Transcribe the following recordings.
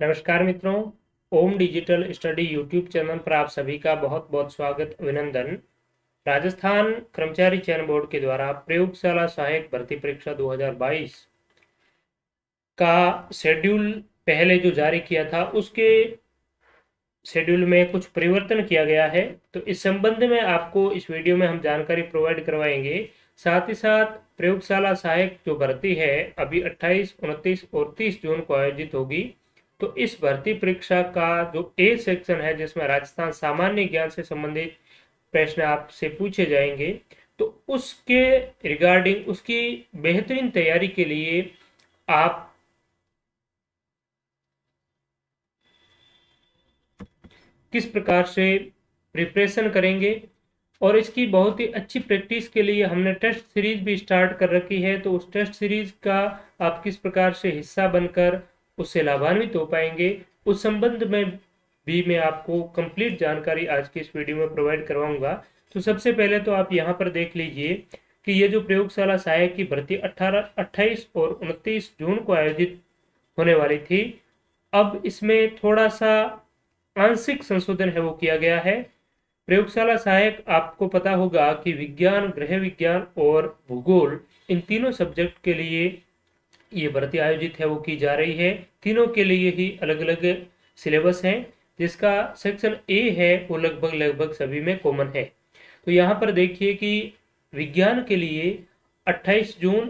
नमस्कार मित्रों, Om digital study YouTube channel पर आप सभी का बहुत बहुत स्वागत अभिनंदन। राजस्थान कर्मचारी चयन बोर्ड के द्वारा प्रयोगशाला सहायक भर्ती परीक्षा 2022 का शेड्यूल पहले जो जारी किया था उसके शेड्यूल में कुछ परिवर्तन किया गया है। तो इस संबंध में आपको इस वीडियो में हम जानकारी प्रोवाइड करवाएंगे। साथ ही साथ प्रयोगशाला सहायक जो भर्ती है अभी 28, 29 और 30 जून को आयोजित होगी। तो इस भर्ती परीक्षा का जो ए सेक्शन है जिसमें राजस्थान सामान्य ज्ञान से संबंधित प्रश्न आपसे पूछे जाएंगे, तो उसके रिगार्डिंग उसकी बेहतरीन तैयारी के लिए आप किस प्रकार से प्रिपरेशन करेंगे और इसकी बहुत ही अच्छी प्रैक्टिस के लिए हमने टेस्ट सीरीज भी स्टार्ट कर रखी है। तो उस टेस्ट सीरीज का आप किस प्रकार से हिस्सा बनकर उससे लाभान्वित हो पाएंगे, उस संबंध में भी मैं आपको कंप्लीट जानकारी आज की इस वीडियो में प्रोवाइड करवाऊंगा। तो सबसे पहले तो आप यहाँ पर देख लीजिए कि ये जो प्रयोगशाला सहायक की भर्ती 28 और 29 जून को आयोजित होने वाली थी, अब इसमें थोड़ा सा आंशिक संशोधन है वो किया गया है। प्रयोगशाला सहायक आपको पता होगा कि विज्ञान, गृह विज्ञान और भूगोल, इन तीनों सब्जेक्ट के लिए ये भर्ती आयोजित है वो की जा रही है। तीनों के लिए ही अलग अलग सिलेबस है, जिसका सेक्शन ए है वो लगभग लगभग सभी में कॉमन है। तो यहाँ पर देखिए कि विज्ञान के लिए 28 जून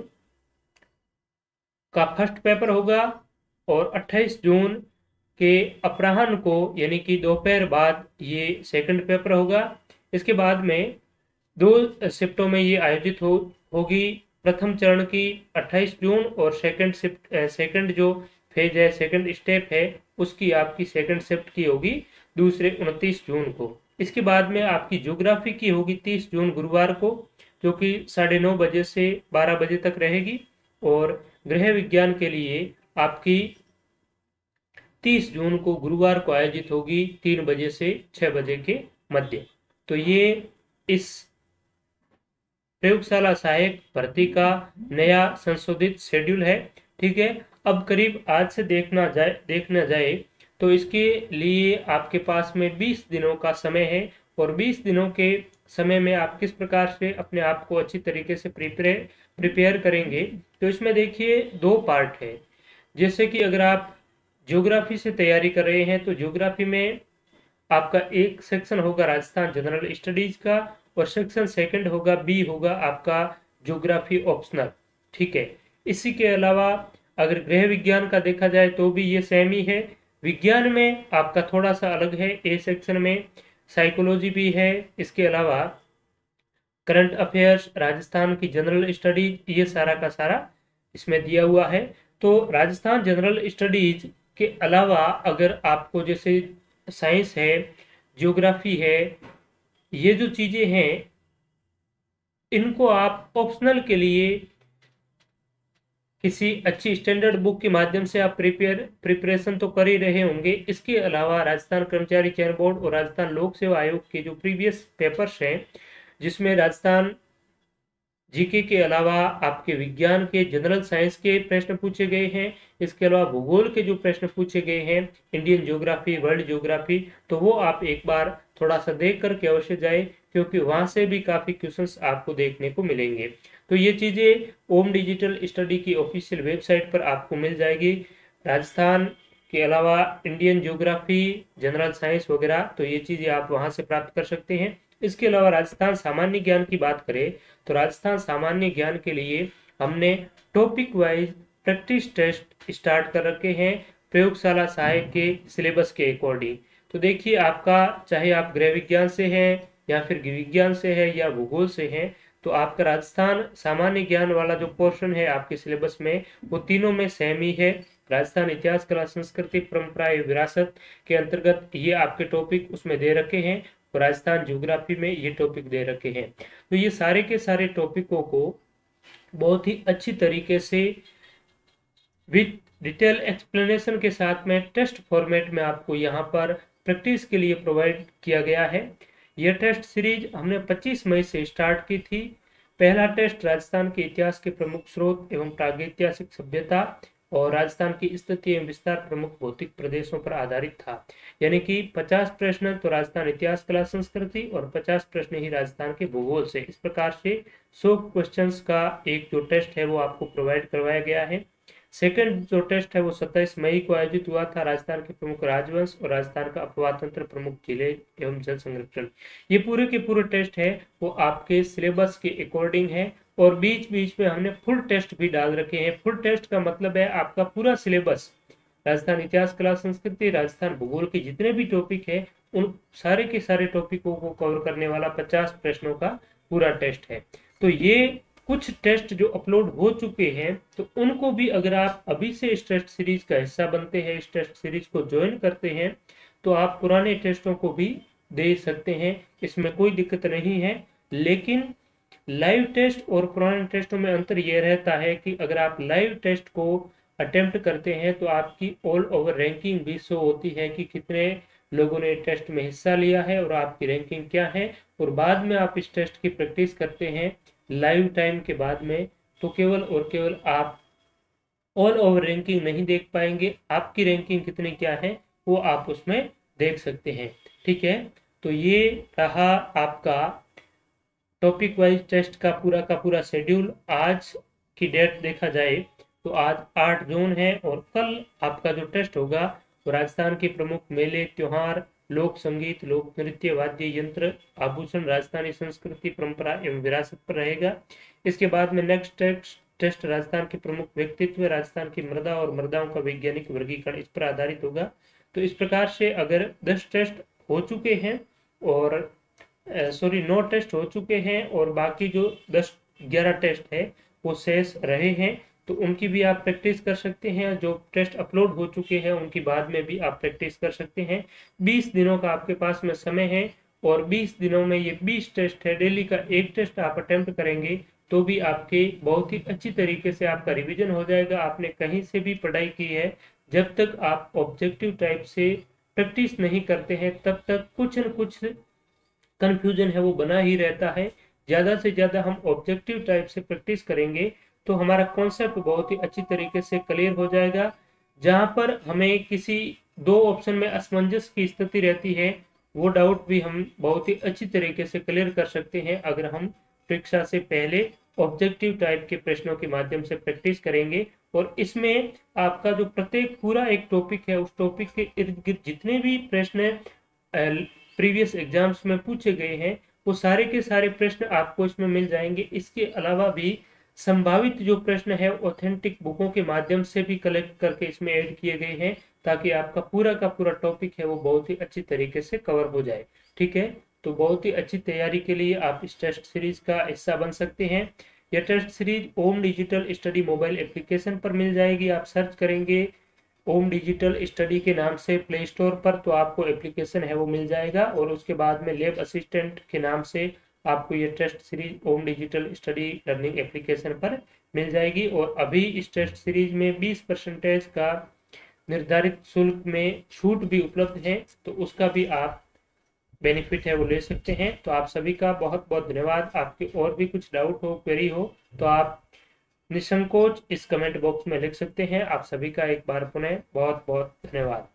का फर्स्ट पेपर होगा और 28 जून के अपराह्न को यानी कि दोपहर बाद ये सेकंड पेपर होगा। इसके बाद में 2 शिफ्टों में ये आयोजित होगी। प्रथम चरण की 28 जून और सेकंड जो फेज है, सेकंड स्टेप है, उसकी आपकी सेकंड शिफ्ट की होगी दूसरे 29 जून को। इसके बाद में आपकी ज्योग्राफी की होगी 30 जून गुरुवार को, जो कि 9:30 बजे से 12 बजे तक रहेगी। और गृह विज्ञान के लिए आपकी 30 जून को गुरुवार को आयोजित होगी 3 बजे से 6 बजे के मध्य। तो ये इस प्रयोगशाला सहायक भर्ती का नया संशोधित शेड्यूल है। ठीक है, अब करीब आज से देखना जाए तो इसके लिए आपके पास में 20 दिनों का समय है और 20 दिनों के समय में आप किस प्रकार से अपने आप को अच्छी तरीके से प्रिपेयर करेंगे। तो इसमें देखिए 2 पार्ट है। जैसे कि अगर आप ज्योग्राफी से तैयारी कर रहे हैं तो ज्योग्राफी में आपका एक सेक्शन होगा राजस्थान जनरल स्टडीज का और सेक्शन सेकंड होगा, बी होगा आपका ज्योग्राफी ऑप्शनल। ठीक है, इसी के अलावा अगर गृह विज्ञान का देखा जाए तो भी ये सेम ही है। विज्ञान में आपका थोड़ा सा अलग है, ए सेक्शन में साइकोलॉजी भी है, इसके अलावा करंट अफेयर्स, राजस्थान की जनरल स्टडीज, ये सारा का सारा इसमें दिया हुआ है। तो राजस्थान जनरल स्टडीज के अलावा अगर आपको जैसे साइंस है, ज्योग्राफी है, ये जो चीजें हैं इनको आप ऑप्शनल के लिए किसी अच्छी स्टैंडर्ड बुक के माध्यम से आप प्रिपरेशन तो कर ही रहे होंगे। इसके अलावा राजस्थान कर्मचारी चयन बोर्ड और राजस्थान लोक सेवा आयोग के जो प्रीवियस पेपर्स हैं, जिसमें राजस्थान जीके के अलावा आपके विज्ञान के, जनरल साइंस के प्रश्न पूछे गए हैं, इसके अलावा भूगोल के जो प्रश्न पूछे गए हैं, इंडियन ज्योग्राफी, वर्ल्ड ज्योग्राफी, तो वो आप एक बार थोड़ा सा देख करके अवश्य जाए, क्योंकि वहां से भी काफी क्वेश्चंस आपको देखने को मिलेंगे। तो ये चीजें ओम डिजिटल स्टडी की ऑफिशियल वेबसाइट पर आपको मिल जाएगी। राजस्थान के अलावा इंडियन ज्योग्राफी, जनरल साइंस वगैरह, तो ये चीजें आप वहां से प्राप्त कर सकते हैं। इसके अलावा राजस्थान सामान्य ज्ञान की बात करें तो राजस्थान सामान्य ज्ञान के लिए हमने topic wise practice test start कर रखे हैं प्रयोगशाला सहायक के सिलेबस के अकॉर्डिंग। तो देखिए आपका, चाहे आप गृह विज्ञान से हैं या फिर विज्ञान से है या भूगोल से हैं, तो आपका राजस्थान सामान्य ज्ञान वाला जो पोर्शन है आपके सिलेबस में वो तीनों में सेम ही है। राजस्थान इतिहास, कला, संस्कृति, परंपरा एवं विरासत के अंतर्गत ये आपके टॉपिक उसमें दे रखे हैं और राजस्थान ज्योग्राफी में ये टॉपिक दे रखे हैं। तो ये सारे के सारे टॉपिकों को बहुत ही अच्छी तरीके से विद डिटेल एक्सप्लेनेशन के साथ में टेस्ट फॉर्मेट में आपको यहाँ पर प्रैक्टिस के लिए प्रोवाइड किया गया है। यह टेस्ट सीरीज हमने 25 मई से स्टार्ट की थी। पहला टेस्ट राजस्थान के इतिहास के प्रमुख स्रोत एवं प्रागैतिहासिक सभ्यता और राजस्थान की स्थिति एवं विस्तार प्रमुख भौतिक प्रदेशों पर आधारित था। यानी कि 50 प्रश्न तो राजस्थान इतिहास, कला, संस्कृति और 50 प्रश्न ही राजस्थान के भूगोल से। इस प्रकार से 100 क्वेश्चंस का एक जो टेस्ट है वो आपको प्रोवाइड करवाया गया है। सेकंड जो टेस्ट है वो 27 मई को आयोजित हुआ था। राजस्थान के प्रमुख राजवंश और राजस्थान का अपवाद तंत्र, प्रमुख जिले एवं जल संरक्षण। ये पूरे के पूरे टेस्ट है वो आपके सिलेबस के अकॉर्डिंग है और बीच बीच में हमने फुल टेस्ट भी डाल रखे हैं। फुल टेस्ट का मतलब है आपका पूरा सिलेबस, राजस्थान इतिहास, कला, संस्कृति, राजस्थान भूगोल के जितने भी टॉपिक है उन सारे के सारे टॉपिकों को कवर करने वाला 50 प्रश्नों का पूरा टेस्ट है। तो ये कुछ टेस्ट जो अपलोड हो चुके हैं, तो उनको भी अगर आप अभी से इस टेस्ट सीरीज का हिस्सा बनते हैं, इस टेस्ट सीरीज को ज्वाइन करते हैं, तो आप पुराने टेस्टों को भी दे सकते हैं, इसमें कोई दिक्कत नहीं है। लेकिन लाइव टेस्ट और पुराने टेस्टों में अंतर यह रहता है कि अगर आप लाइव टेस्ट को अटेम्प्ट करते हैं तो आपकी ऑल ओवर रैंकिंग भी शो होती है कि कितने लोगों ने टेस्ट में हिस्सा लिया है और आपकी रैंकिंग क्या है। और बाद में आप इस टेस्ट की प्रैक्टिस करते हैं लाइव टाइम के बाद में, तो केवल और केवल आप ऑल ओवर रैंकिंग नहीं देख पाएंगे, आपकी रैंकिंग कितनी क्या है वो आप उसमें देख सकते हैं। ठीक है, तो ये रहा आपका टॉपिक वाइज टेस्ट का पूरा शेड्यूल। आज की डेट देखा जाए तो आज 8 जून है और कल आपका जो टेस्ट होगा वो राजस्थान के प्रमुख मेले, त्योहार, लोक संगीत, लोक नृत्य, वाद्य यंत्र, आभूषण, राजस्थानी संस्कृति, परंपरा एवं विरासत पर रहेगा। इसके बाद में नेक्स्ट टेस्ट राजस्थान के प्रमुख व्यक्तित्व, राजस्थान की मृदा और मृदाओं का वैज्ञानिक वर्गीकरण, इस पर आधारित होगा। तो इस प्रकार से अगर 10 टेस्ट हो चुके हैं और 9 टेस्ट हो चुके हैं और बाकी जो 11 टेस्ट है वो शेष रहे हैं, तो उनकी भी आप प्रैक्टिस कर सकते हैं। जो टेस्ट अपलोड हो चुके हैं उनकी बाद में भी आप प्रैक्टिस कर सकते हैं। 20 दिनों का आपके पास में समय है और 20 दिनों में ये 20 टेस्ट है, डेली का एक टेस्ट आप अटेम्प्ट करेंगे तो भी आपके बहुत ही अच्छी तरीके से आपका रिवीजन हो जाएगा। आपने कहीं से भी पढ़ाई की है, जब तक आप ऑब्जेक्टिव टाइप से प्रैक्टिस नहीं करते हैं तब तक कुछ न कुछ कंफ्यूजन है वो बना ही रहता है। ज्यादा से ज्यादा हम ऑब्जेक्टिव टाइप से प्रैक्टिस करेंगे तो हमारा कॉन्सेप्ट बहुत ही अच्छी तरीके से क्लियर हो जाएगा। जहां पर हमें किसी 2 ऑप्शन में असमंजस की स्थिति रहती है, वो डाउट भी हम बहुत ही अच्छी तरीके से क्लियर कर सकते हैं अगर हम परीक्षा से पहले ऑब्जेक्टिव टाइप के प्रश्नों के माध्यम से प्रैक्टिस करेंगे। और इसमें आपका जो प्रत्येक पूरा एक टॉपिक है, उस टॉपिक के इर्द गिर्द जितने भी प्रश्न प्रीवियस एग्जाम्स में पूछे गए हैं वो सारे के सारे प्रश्न आपको इसमें मिल जाएंगे। इसके अलावा भी संभावित जो प्रश्न है ऑथेंटिक बुकों के माध्यम से भी कलेक्ट करके इसमें ऐड किए गए हैं, ताकि आपका पूरा का पूरा टॉपिक है वो बहुत ही अच्छी तरीके से कवर हो जाए। ठीक है, तो बहुत ही अच्छी तैयारी के लिए आप इस टेस्ट सीरीज का हिस्सा बन सकते हैं। यह test series Om digital study mobile application पर मिल जाएगी। आप सर्च करेंगे ओम डिजिटल स्टडी के नाम से प्ले स्टोर पर, तो आपको एप्लीकेशन है वो मिल जाएगा और उसके बाद में लैब असिस्टेंट के नाम से आपको ये test series Om digital study learning application पर मिल जाएगी। और अभी इस टेस्ट सीरीज में 20% का निर्धारित शुल्क में छूट भी उपलब्ध है, तो उसका भी आप बेनिफिट है वो ले सकते हैं। तो आप सभी का बहुत बहुत धन्यवाद। आपके और भी कुछ डाउट हो, क्वेरी हो तो आप निसंकोच इस कमेंट बॉक्स में लिख सकते हैं। आप सभी का एक बार पुनः बहुत बहुत धन्यवाद।